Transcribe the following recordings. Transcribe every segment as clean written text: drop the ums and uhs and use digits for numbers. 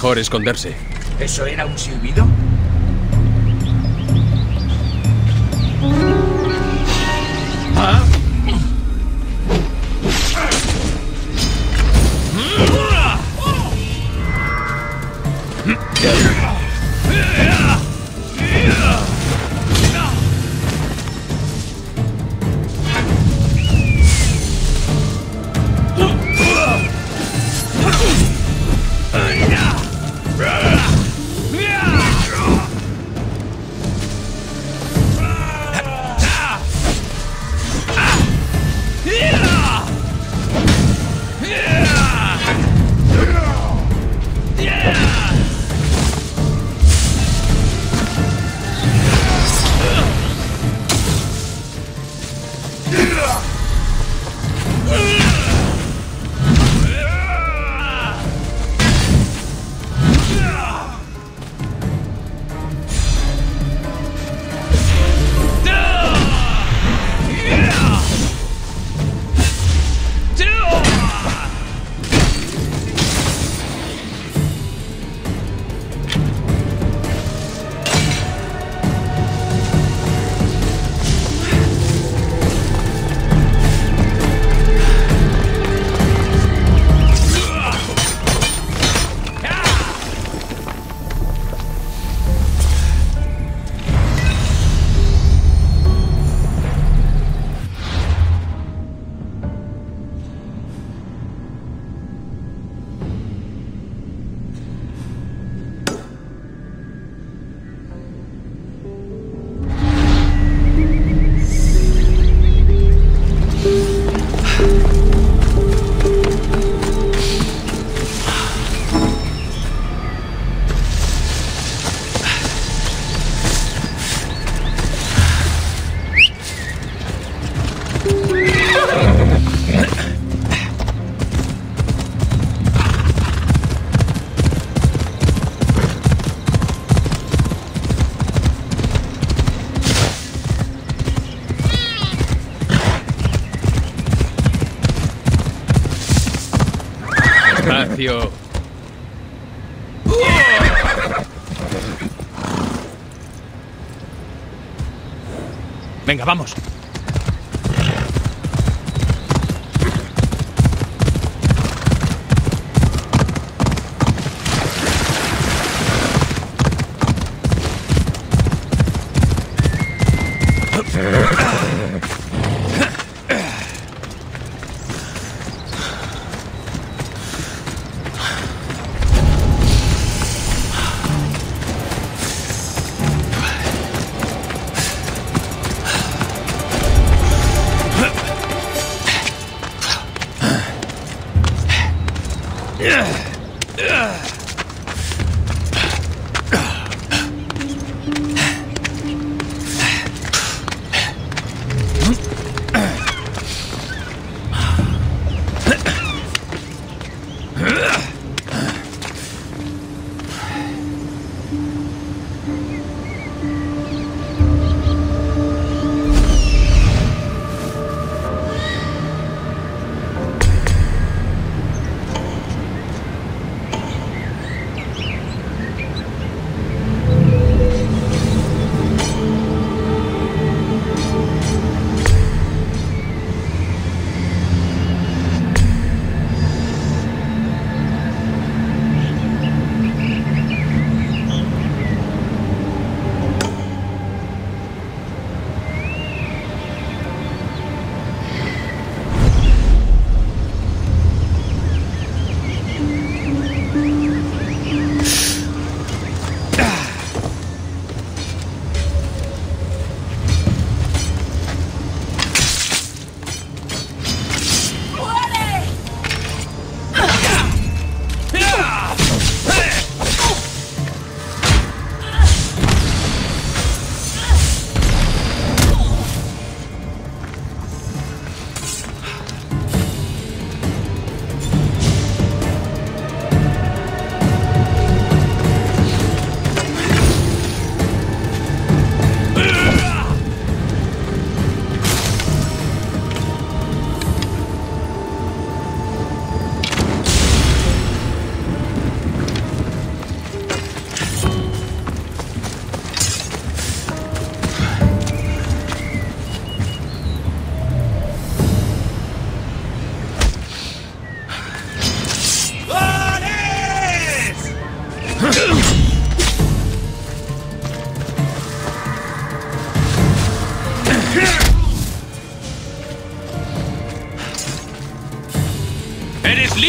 Mejor esconderse. ¿Eso era un silbido? ¿Ah? Despacio. Venga, vamos.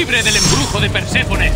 libre del embrujo de Perséfone.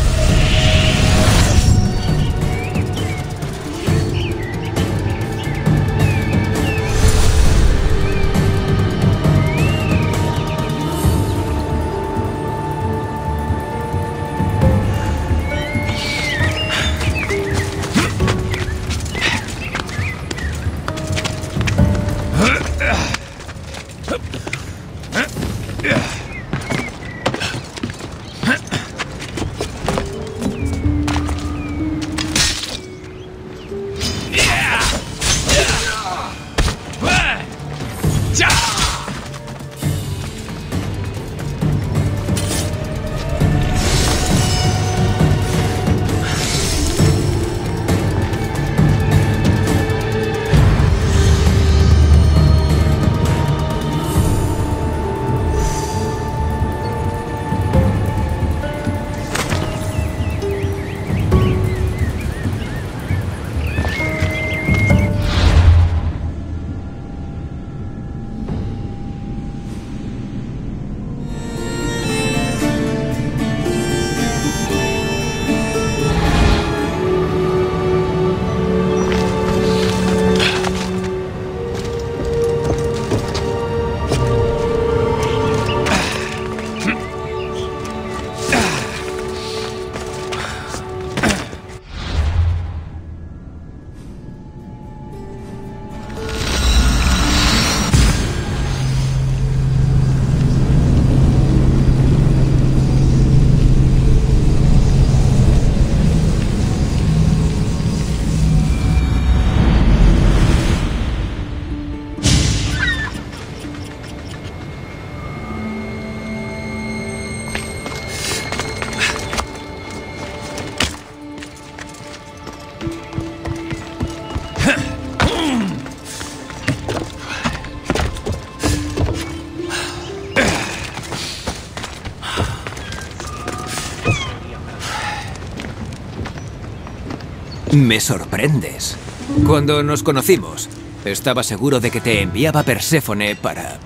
Me sorprendes. Cuando nos conocimos, estaba seguro de que te enviaba Perséfone para...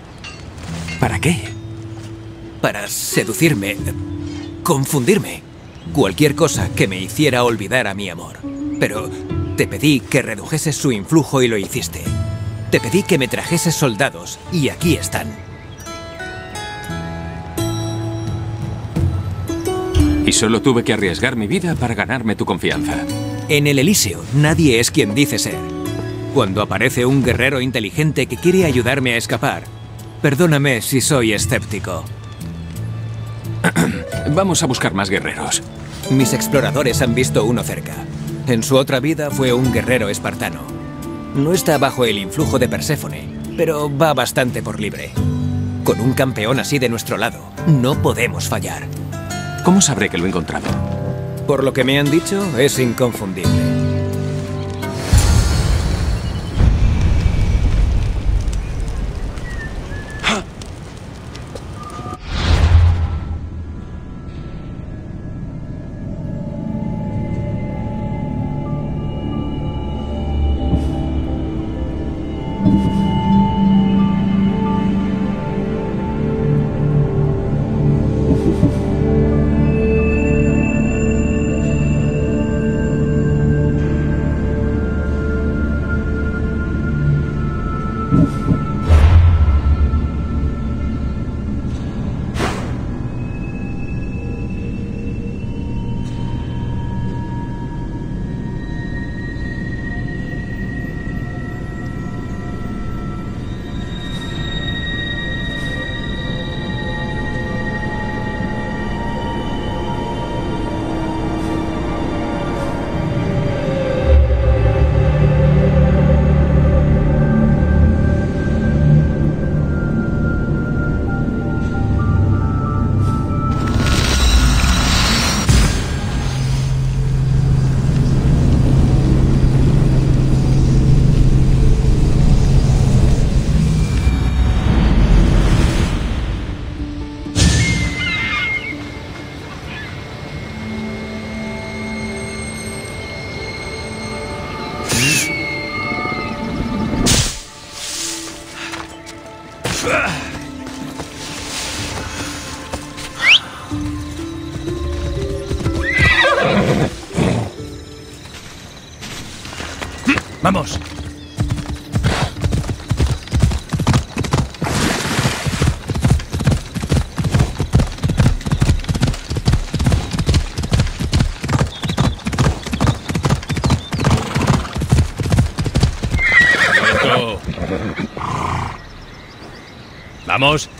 ¿Para qué? Para seducirme, confundirme. Cualquier cosa que me hiciera olvidar a mi amor. Pero te pedí que redujeses su influjo y lo hiciste. Te pedí que me trajeses soldados y aquí están. Y solo tuve que arriesgar mi vida para ganarme tu confianza. En el Elíseo, nadie es quien dice ser. Cuando aparece un guerrero inteligente que quiere ayudarme a escapar, perdóname si soy escéptico. Vamos a buscar más guerreros. Mis exploradores han visto uno cerca. En su otra vida fue un guerrero espartano. No está bajo el influjo de Perséfone, pero va bastante por libre. Con un campeón así de nuestro lado, no podemos fallar. ¿Cómo sabré que lo he encontrado? Por lo que me han dicho, es inconfundible. ¡Vamos! ¡Esto! ¡Vamos!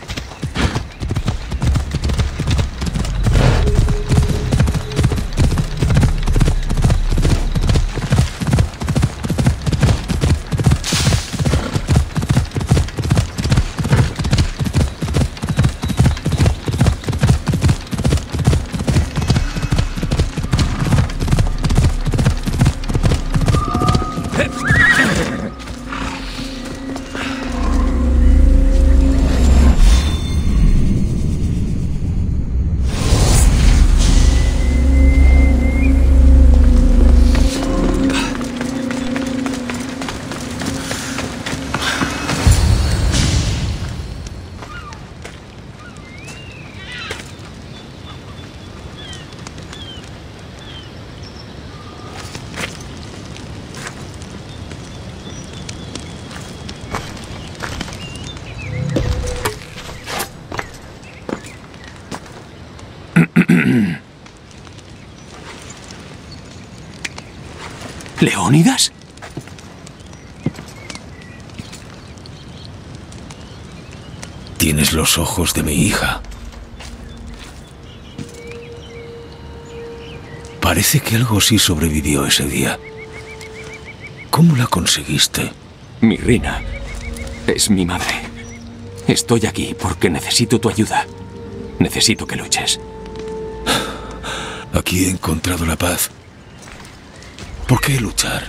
¿Leónidas? Tienes los ojos de mi hija. Parece que algo sí sobrevivió ese día. ¿Cómo la conseguiste? Mirrina es mi madre. Estoy aquí porque necesito tu ayuda. Necesito que luches. Aquí he encontrado la paz. ¿Por qué luchar?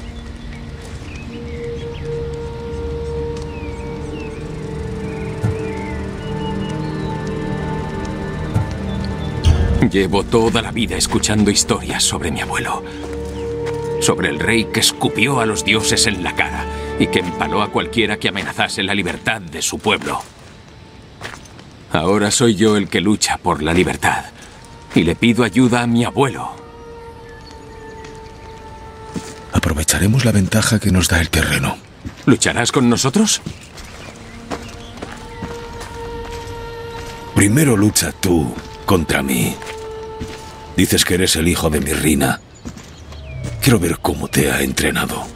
Llevo toda la vida escuchando historias sobre mi abuelo. Sobre el rey que escupió a los dioses en la cara y que empaló a cualquiera que amenazase la libertad de su pueblo. Ahora soy yo el que lucha por la libertad y le pido ayuda a mi abuelo. Aprovecharemos la ventaja que nos da el terreno. ¿Lucharás con nosotros? Primero lucha tú contra mí. Dices que eres el hijo de Mirrina. Quiero ver cómo te ha entrenado.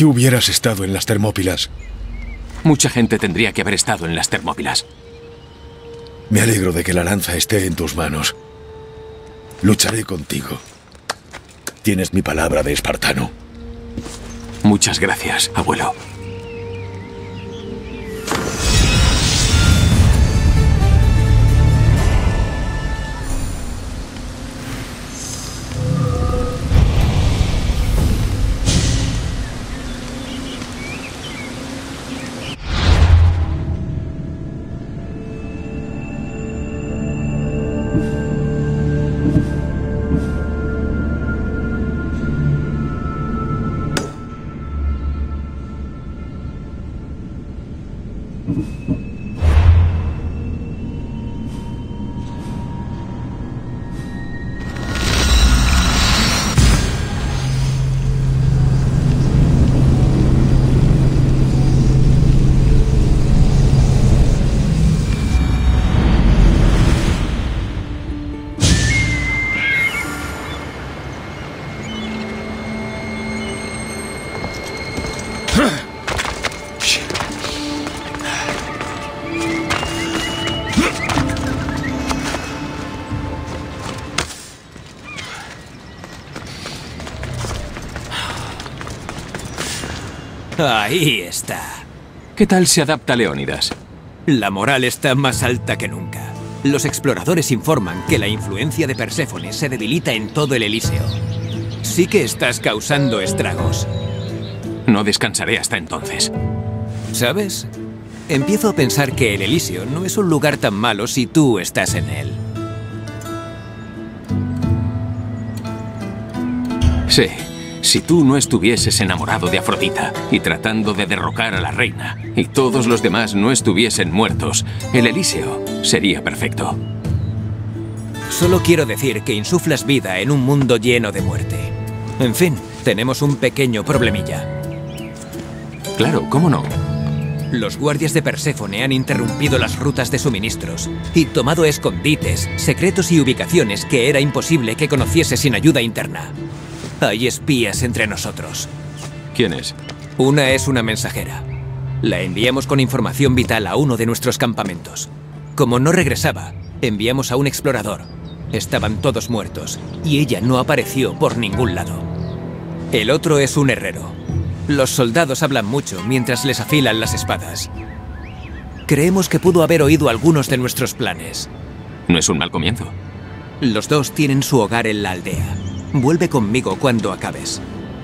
Si hubieras estado en las Termópilas. Mucha gente tendría que haber estado en las Termópilas. Me alegro de que la lanza esté en tus manos. Lucharé contigo. Tienes mi palabra de espartano. Muchas gracias, abuelo. Ahí está. ¿Qué tal se adapta Leónidas? La moral está más alta que nunca. Los exploradores informan que la influencia de Perséfone se debilita en todo el Elíseo. Sí que estás causando estragos. No descansaré hasta entonces. ¿Sabes? Empiezo a pensar que el Elíseo no es un lugar tan malo si tú estás en él. Sí, si tú no estuvieses enamorado de Afrodita y tratando de derrocar a la reina, y todos los demás no estuviesen muertos, el Elíseo sería perfecto. Solo quiero decir que insuflas vida en un mundo lleno de muerte. En fin, tenemos un pequeño problemilla. Claro, ¿cómo no? Los guardias de Perséfone han interrumpido las rutas de suministros y tomado escondites, secretos y ubicaciones que era imposible que conociese sin ayuda interna. Hay espías entre nosotros. ¿Quién es? Una es una mensajera. La enviamos con información vital a uno de nuestros campamentos. Como no regresaba, enviamos a un explorador. Estaban todos muertos y ella no apareció por ningún lado. El otro es un herrero. Los soldados hablan mucho mientras les afilan las espadas. Creemos que pudo haber oído algunos de nuestros planes. No es un mal comienzo. Los dos tienen su hogar en la aldea. Vuelve conmigo cuando acabes.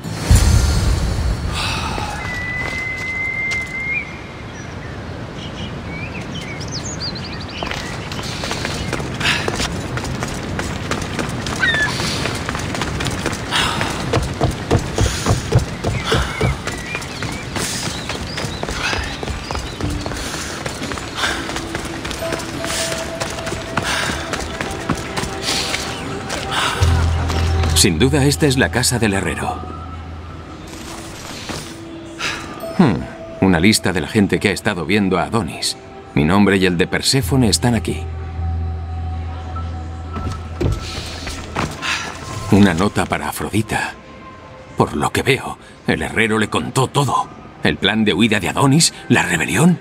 Sin duda, esta es la casa del herrero. Una lista de la gente que ha estado viendo a Adonis. Mi nombre y el de Perséfone están aquí. Una nota para Afrodita. Por lo que veo, el herrero le contó todo. El plan de huida de Adonis, la rebelión.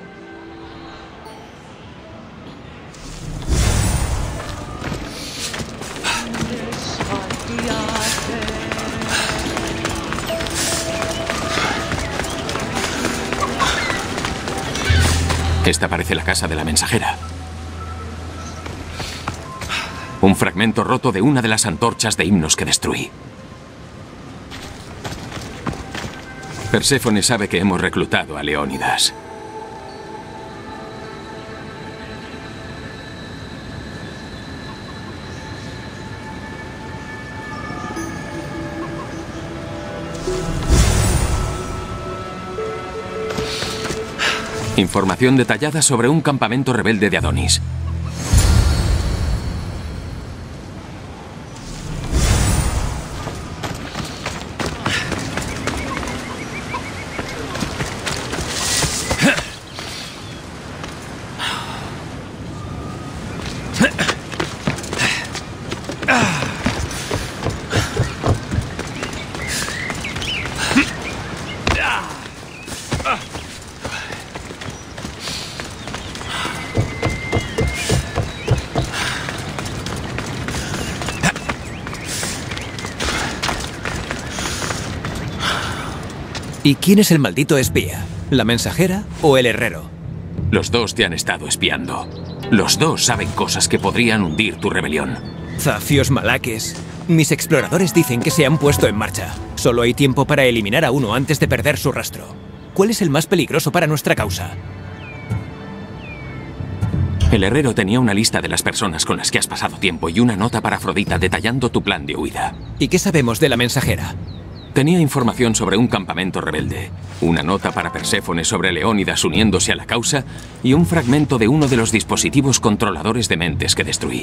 Esta parece la casa de la mensajera. Un fragmento roto de una de las antorchas de himnos que destruí. Perséfone sabe que hemos reclutado a Leónidas. Información detallada sobre un campamento rebelde de Adonis. ¿Y quién es el maldito espía? ¿La mensajera o el herrero? Los dos te han estado espiando. Los dos saben cosas que podrían hundir tu rebelión. Zafios malaques. Mis exploradores dicen que se han puesto en marcha. Solo hay tiempo para eliminar a uno antes de perder su rastro. ¿Cuál es el más peligroso para nuestra causa? El herrero tenía una lista de las personas con las que has pasado tiempo y una nota para Afrodita detallando tu plan de huida. ¿Y qué sabemos de la mensajera? Tenía información sobre un campamento rebelde, una nota para Perséfone sobre Leónidas uniéndose a la causa y un fragmento de uno de los dispositivos controladores de mentes que destruí.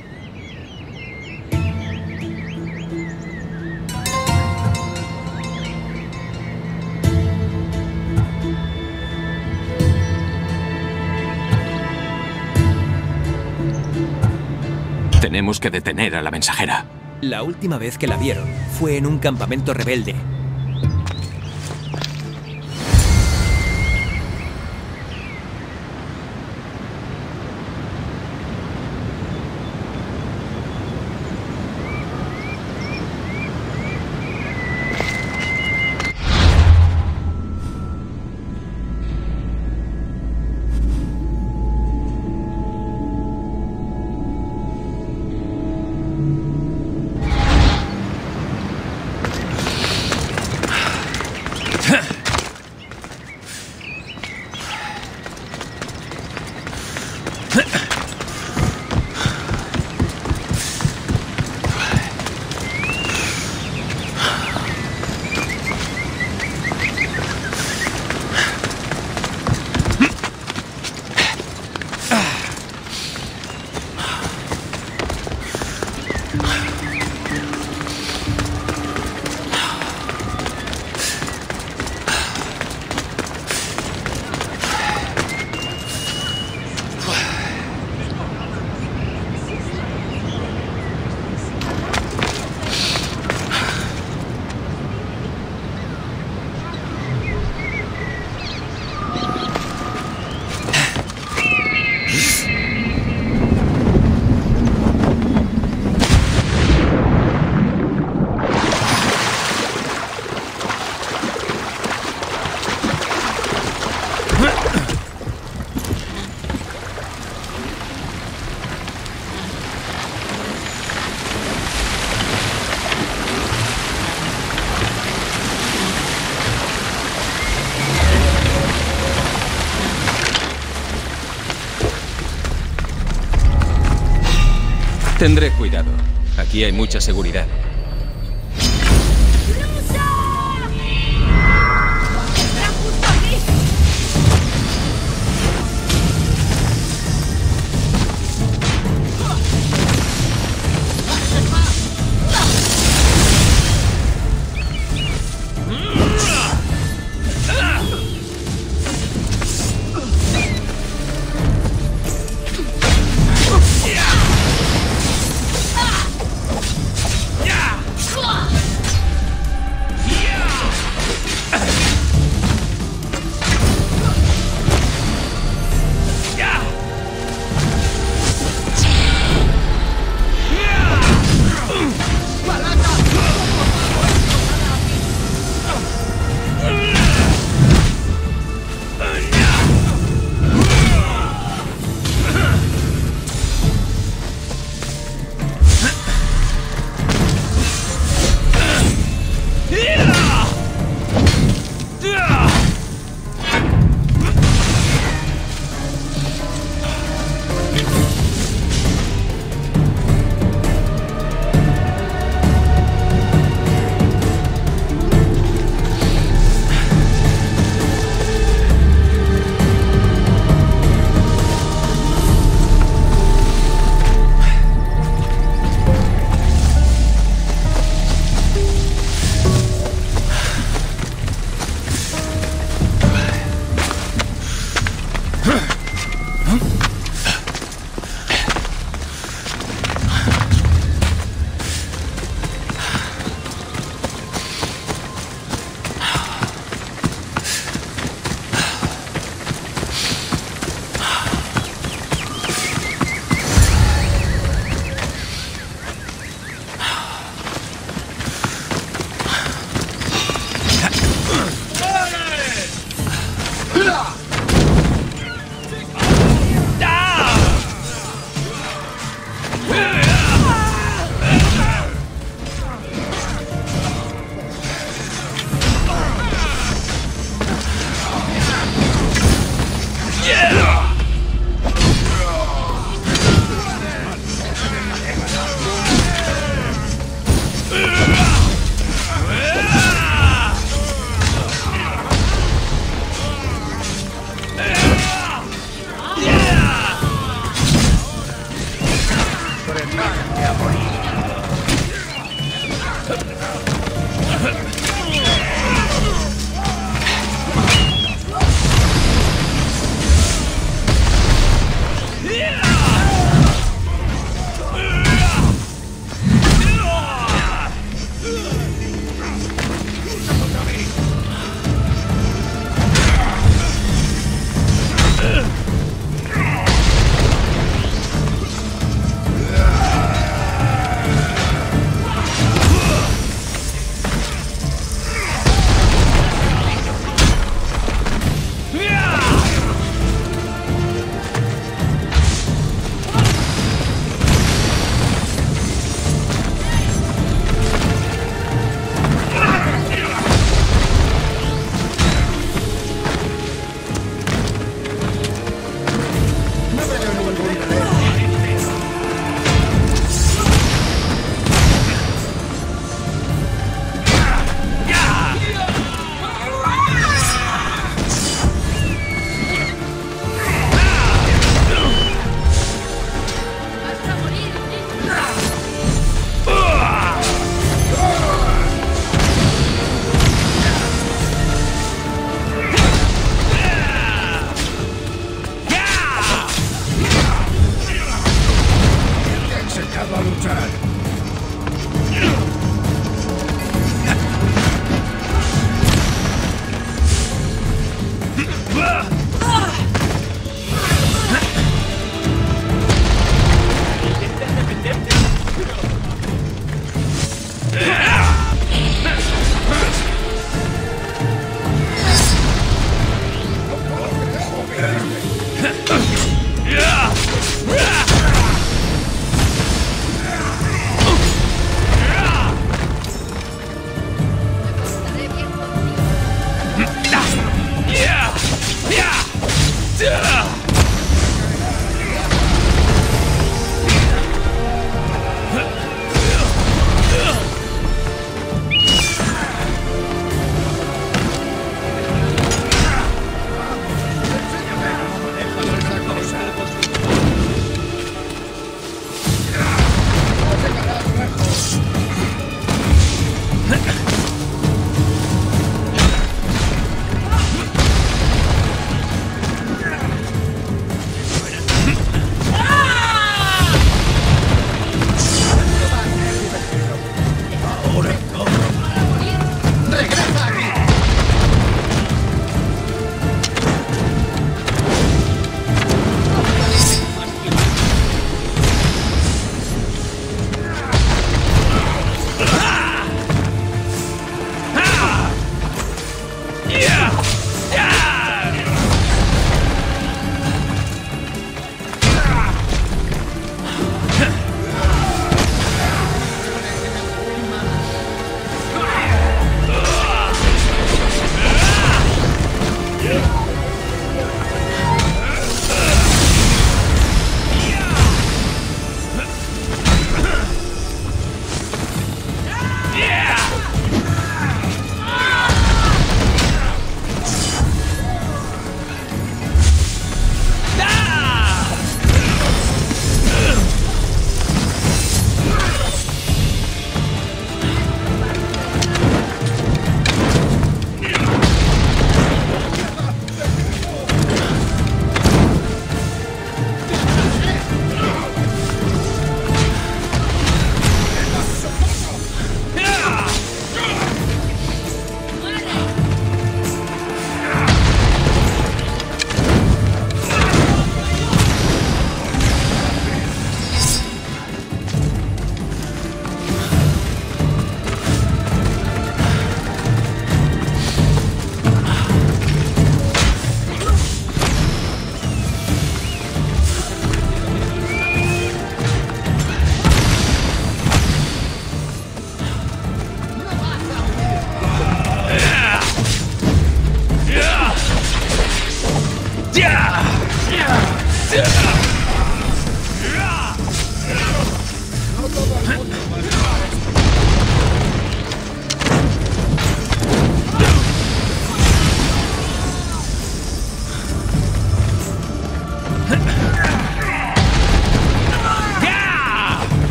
Tenemos que detener a la mensajera. La última vez que la vieron fue en un campamento rebelde. Tendré cuidado. Aquí hay mucha seguridad. ¡Ya! Prepárate a morir.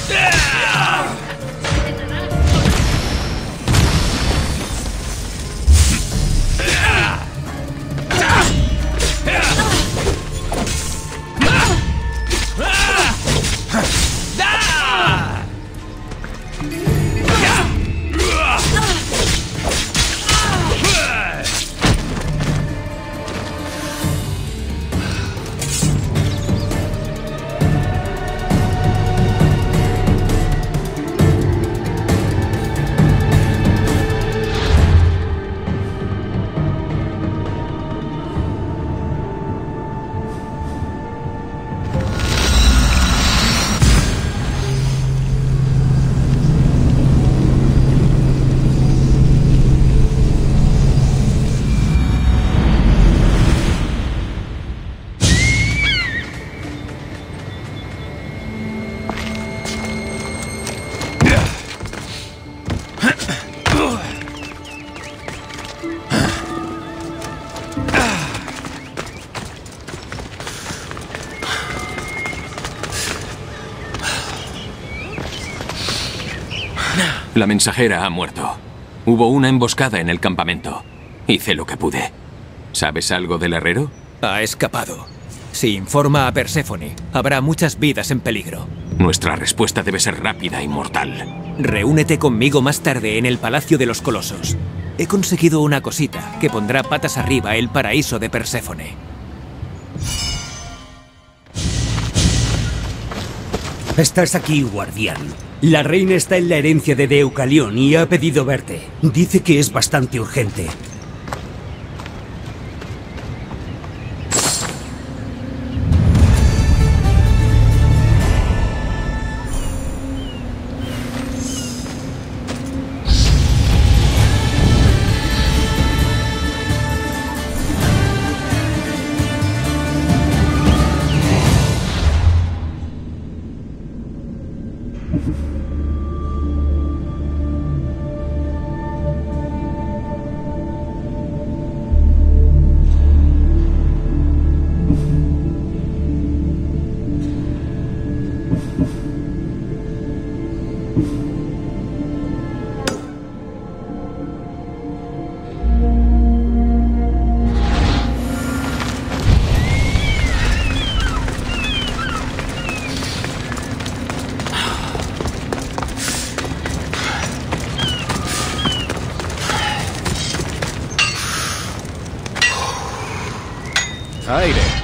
La mensajera ha muerto. Hubo una emboscada en el campamento. Hice lo que pude. ¿Sabes algo del herrero? Ha escapado. Si informa a Perséfone, habrá muchas vidas en peligro. Nuestra respuesta debe ser rápida y mortal. Reúnete conmigo más tarde en el Palacio de los Colosos. He conseguido una cosita que pondrá patas arriba el paraíso de Perséfone. Estás aquí, guardián. La reina está en la herencia de Deucalión y ha pedido verte. Dice que es bastante urgente. Aire.